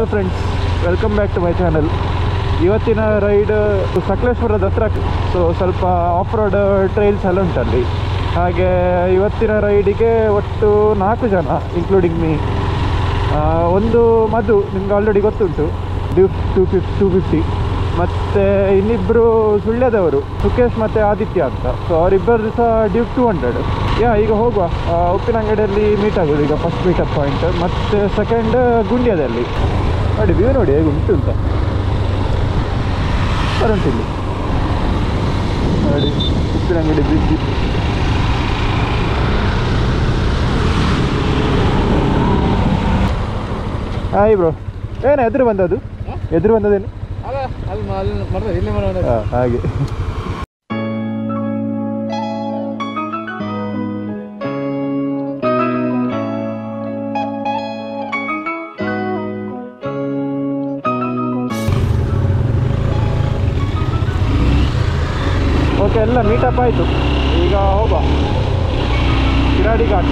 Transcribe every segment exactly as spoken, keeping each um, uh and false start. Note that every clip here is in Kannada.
Friends, welcome back to my channel. ಇವತ್ತಿನ ರೈಡ್ ಸಕಲೇಶ್ಪುರದ ಹತ್ರ, ಸೊ ಸ್ವಲ್ಪ ಆಫ್ ರೋಡ್ ಟ್ರೈಲ್ಸ್ ಎಲ್ಲ ಉಂಟಲ್ಲಿ. ಹಾಗೆ ಇವತ್ತಿನ ರೈಡಿಗೆ ಒಟ್ಟು ನಾಲ್ಕು ಜನ ಇನ್ಕ್ಲೂಡಿಂಗ್ ಮೀ. ಒಂದು ಮಧು, ನಿಮ್ಗೆ ಆಲ್ರೆಡಿ ಗೊತ್ತುಂಟು, Duke two fifty two fifty ಮತ್ತು ಇನ್ನಿಬ್ಬರು ಸುಳ್ಯದವರು, ಸುಕೇಶ್ ಮತ್ತು ಆದಿತ್ಯ ಅಂತ. ಸೊ ಅವರಿಬ್ಬರು ಸಹ ಡ್ಯೂಕ್ ಟೂ ಹಂಡ್ರೆಡ್. ಯಾ ಈಗ ಹೋಗುವ, ಉಪ್ಪಿನಂಗಡಿಯಲ್ಲಿ ಮೀಟ್ ಆಗೋದು ಈಗ ಫಸ್ಟ್ ಮೀಟಪ್ ಪಾಯಿಂಟ್. ಮತ್ತು ಸೆಕೆಂಡ್ ಗುಂಡ್ಯದಲ್ಲಿ. ನೋಡಿ ವ್ಯೂ ನೋಡಿ ಹೇಗೆ ಉಂಟು ಅಂತ ಬರುಂಟಿಲ್ಲಿ ನೋಡಿ, ಉಪ್ಪಿನಂಗಡಿ ಬ್ರಿಡ್ಜ್. ಹಾಯ್ ಬ್ರೋ, ಏನು ಎದುರು ಬಂದದ್ದು? ಎದುರು ಬಂದದೇನು? ಹಾಗೆ ಓಕೆ, ಎಲ್ಲ ಮೀಟಪ್ ಆಯಿತು. ಈಗ ಹೋಗುವ ಶಿರಾಡಿ ಘಾಟ್.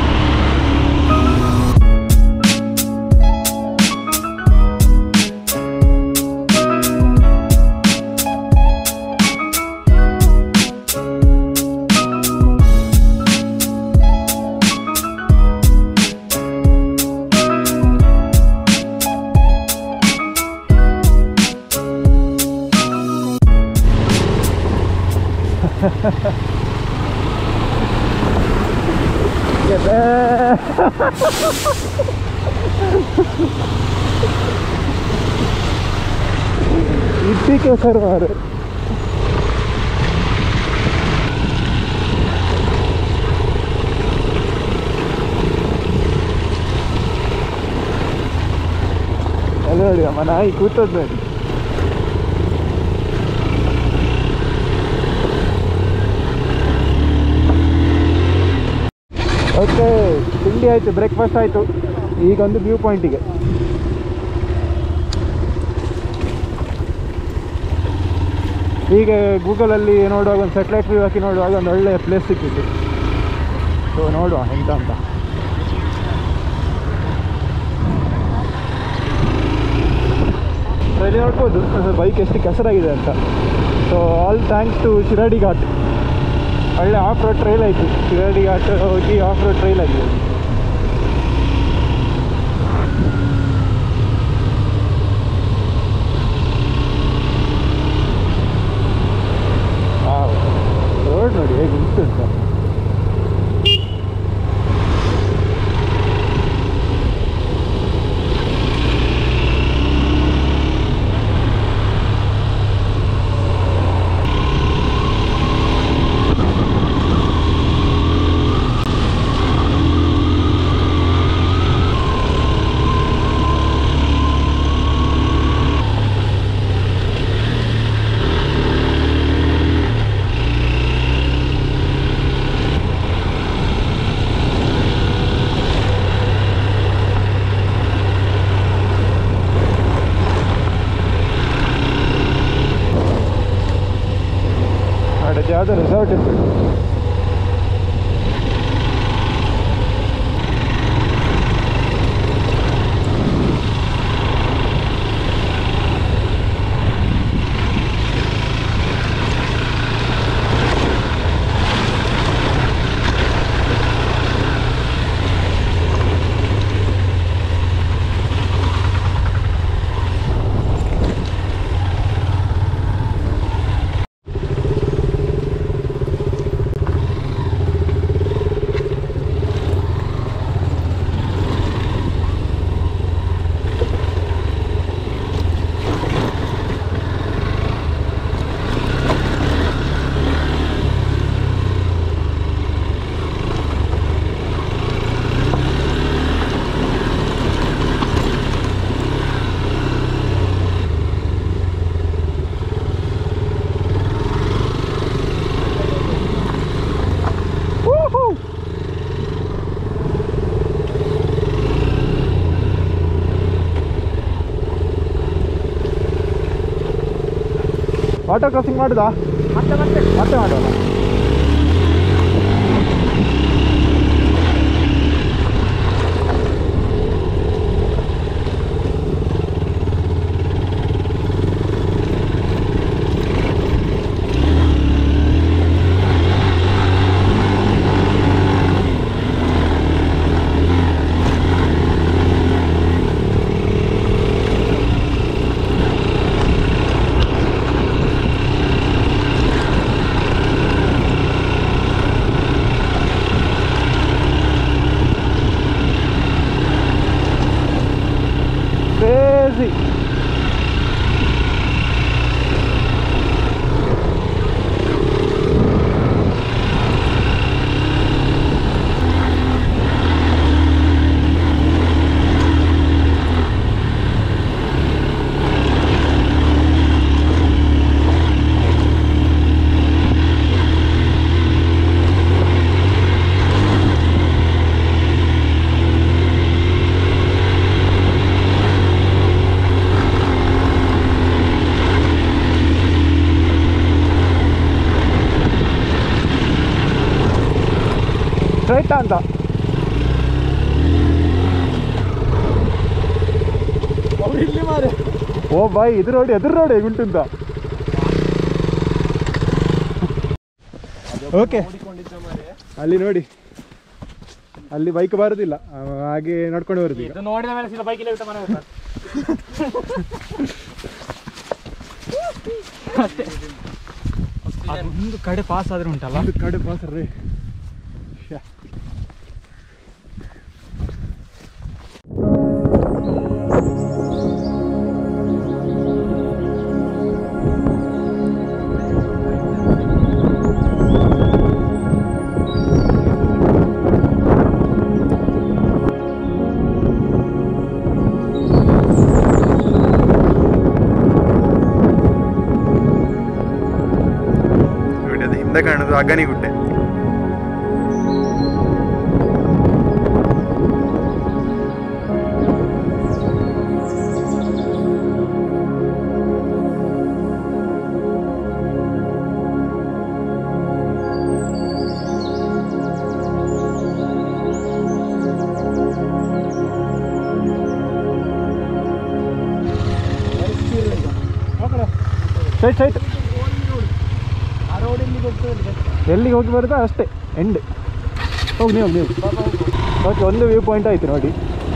ಇದಕ್ಕೆ ಸರ್ ಮಾರು ಎಲ್ಲ ನೋಡಿ ಅಮ್ಮ, ನಾಯಿ ಕೂತದ್ದು ನೋಡಿ. ಓಕೆ, ತಿಂಡಿ ಆಯಿತು, ಬ್ರೇಕ್ಫಾಸ್ಟ್ ಆಯಿತು. ಈಗ ಒಂದು ವ್ಯೂ ಪಾಯಿಂಟಿಗೆ. ಹೀಗೆ ಗೂಗಲಲ್ಲಿ ನೋಡುವಾಗ ಒಂದು ಸ್ಯಾಟಲೈಟ್ ವ್ಯೂ ಹಾಕಿ ನೋಡುವಾಗ ಒಂದು ಒಳ್ಳೆಯ ಪ್ಲೇಸ್ ಸಿಕ್ಕಿತ್ತು. ಸೊ ನೋಡುವ ಎಂತ ಅಂತ. ಇಲ್ಲಿ ನೋಡ್ಬೋದು ಬೈಕ್ ಎಷ್ಟು ಕೆಸರಾಗಿದೆ ಅಂತ. So all thanks to Shiradi Ghat. ಒಳ್ಳೆ ಆಫ್ ರೋಡ್ ಟ್ರೈಲ್ ಆಯಿತು. ಶಿರಾಡಿ ಘಾಟ್ ಹೋಗಿ ಆಫ್ ರೋಡ್ ಟ್ರೈಲ್ ಆಗಿದೆ. ರೋಡ್ ನೋಡಿ ಹೇಗೆ ಉಂಟು ಅಂತ. ಯಾವುದೋ ರೆಸಾರ್ಟ್ ಇರ್ಬೇಕು. ವಾಟರ್ ಕ್ರಾಸಿಂಗ್ ಮಾಡುದಾ? ಮತ್ತೆ ಮತ್ತೆ ಮತ್ತೆ ಮಾಡೋಣ. ಆಯ್ತಾ ಅಂತ. ಓ ಬಾಯ್ ಇದು ನೋಡಿ ಎದುರು ನೋಡಿ ಗುಂಟುಂತ. ಓಕೆ ಅಲ್ಲಿ ನೋಡಿ ಅಲ್ಲಿ ಬೈಕ್ ಬರುದಿಲ್ಲ ಹಾಗೆ ನಡ್ಕೊಂಡು ಬರುದು. ನೋಡಿದ ಮೇಲೆ ಸೀದಾ ಬೈಕ್ ಇಲ್ಲ ಮನೆ ಹೋಗ್ತಾರೆ ಅಷ್ಟೇ. ಒಂದು ಕಡೆ ಪಾಸ್ ಆದ್ರೆ ಉಂಟಲ್ಲ, ಒಂದು ಕಡೆ ಪಾಸ್ ರೀ. ಕಾಣೋದು ಅಗನಿಗುಡ್ಡೆ. ಸೈಟ್ ಸೈಟ್ ಎಲ್ಲಿಗೆ ಹೋಗಿ ಬರುತ್ತಾ ಅಷ್ಟೇ ಎಂಡ್. ಹೋಗಿ ನೀವು ನೀವು ಓಕೆ ಒಂದು ವ್ಯೂ ಪಾಯಿಂಟ್ ಆಯ್ತು ನೋಡಿ.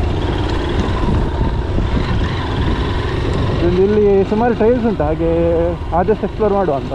ಇಲ್ಲಿ ಸುಮಾರು ಟ್ರೈಲ್ಸ್ ಉಂಟು, ಹಾಗೆ ಆದಷ್ಟು ಎಕ್ಸ್ಪ್ಲೋರ್ ಮಾಡುವ ಅಂತ.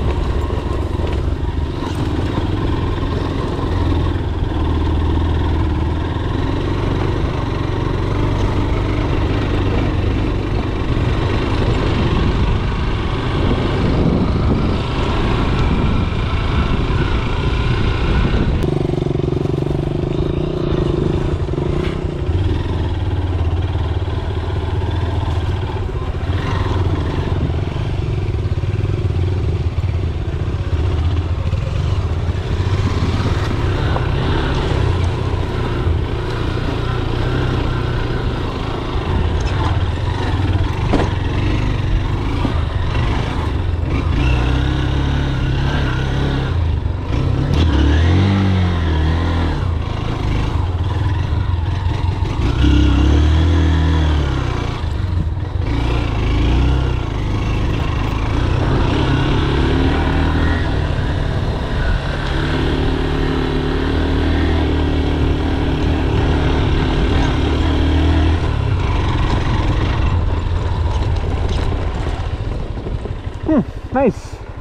Nice.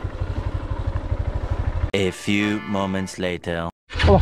A few moments later. Oh.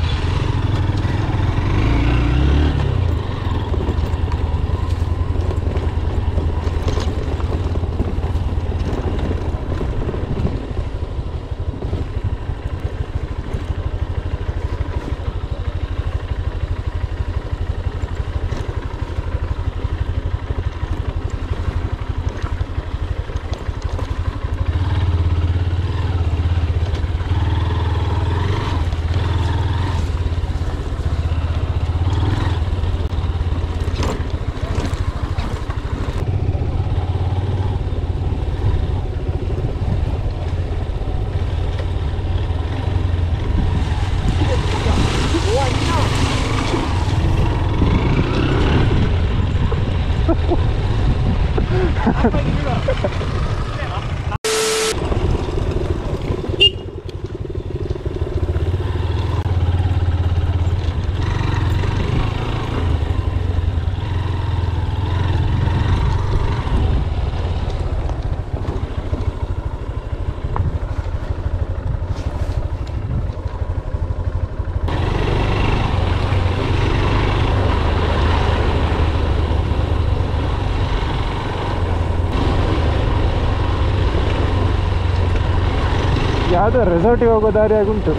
ಯಾವುದೋ ರೆಸಾರ್ಟಿಗೆ ಹೋಗೋ ದಾರಿಯಾಗಿ ಉಂಟು.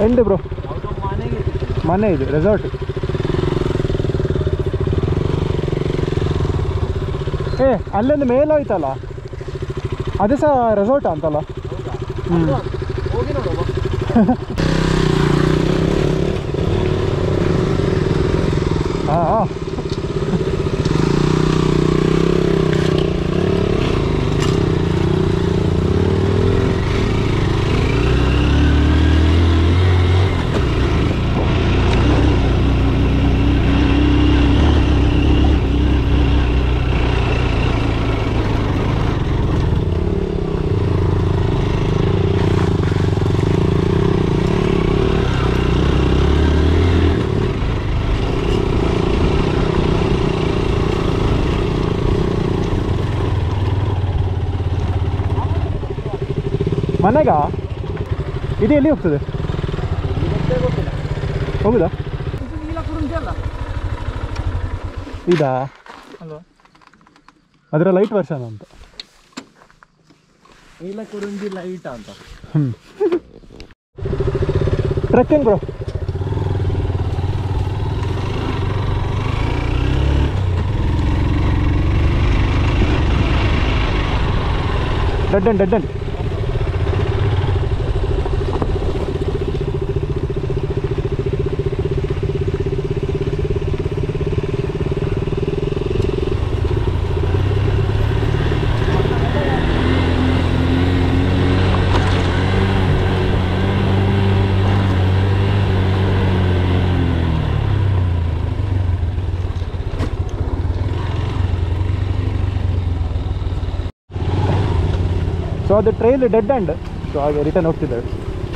ಎಂಡ್ ಬ್ರೋ, ಮನೆಗೆ ಮನೆ ಇದೆ, ರೆಸಾರ್ಟ್. ಏ ಅಲ್ಲೊಂದು ಮೇಲಾಯ್ತಲ್ಲ, ಅದೇ ಸಹ ರೆಸಾರ್ಟ್ ಅಂತಲ್ಲ. ಹ್ಞೂ ಹೋಗಿ ನೋಡುವ. ಹಾಂ ಹಾಂ ಮನೆಗ ಇದು ಎಲ್ಲಿ ಹೋಗ್ತದೆ? ಹೋಗುದಾ? ಇದಾ ಅಲ್ವಾ? ಅದರ ಲೈಟ್ ವರ್ಷನ್ ಅಂತ. ಇಲ್ಲ ಕುರುಂಜಿ ಲೈಟ್ ಅಂತ. ಹ್ಞೂ trekking bro. Dead end dead end. So ಅದು ಟ್ರೈಲ್ ಡೆಡ್ ಎಂಡ್, ಸೊ ಹಾಗೆ ರಿಟರ್ನ್ ಹೋಗ್ತಿದ್ದೇವೆ.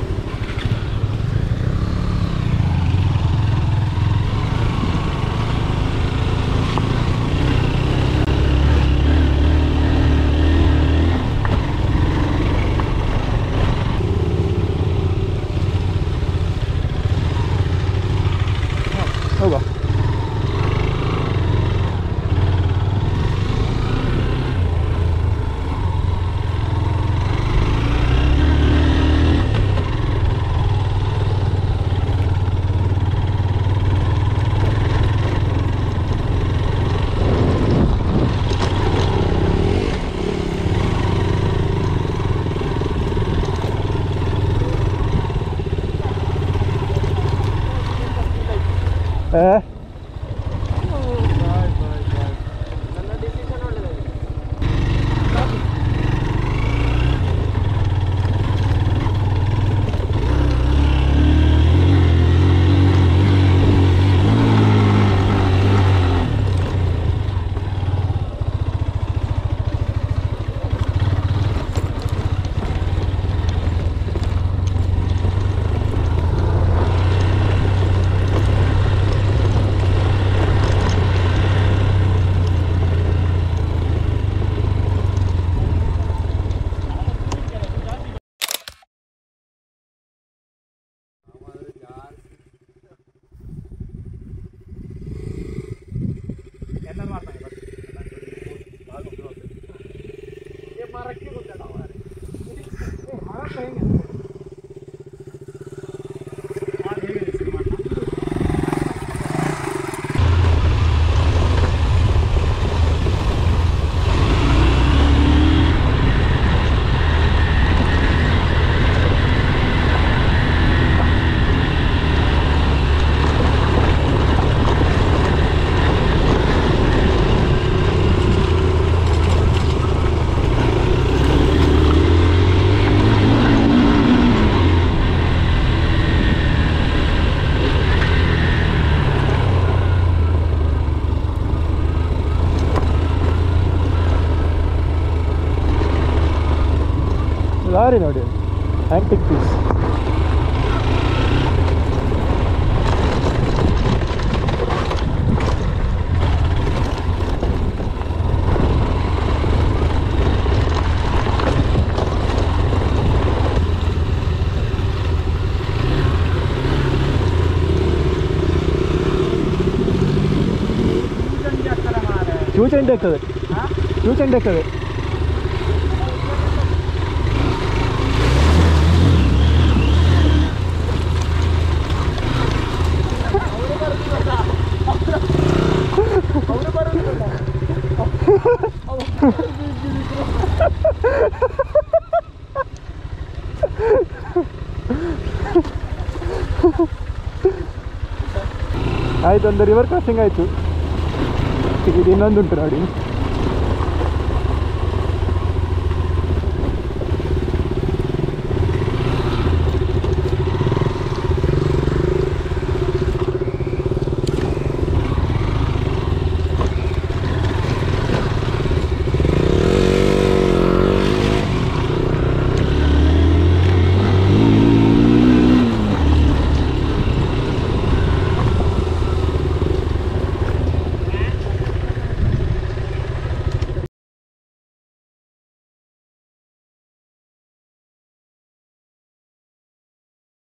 ಹೋಗುವ. Eh? ನನ್ನ ಡಿಸಿಷನ್ ಒಳ್ಳೆದಾಗಿದೆ. ಲಾರಿ ನೋಡಿ, ಆಂಟಿಕ್ ಪೀಸ್. ಚೂಚಂಡಿ ಆಗ್ತದೆ, ಚೂಚಂಡಿ ಆಗ್ತದೆ. ಆಯ್ತು, ಒಂದು ರಿವರ್ ಕ್ರಾಸಿಂಗ್ ಆಯಿತು. ಇದು ಇನ್ನೊಂದುಂಟು ನೋಡಿ.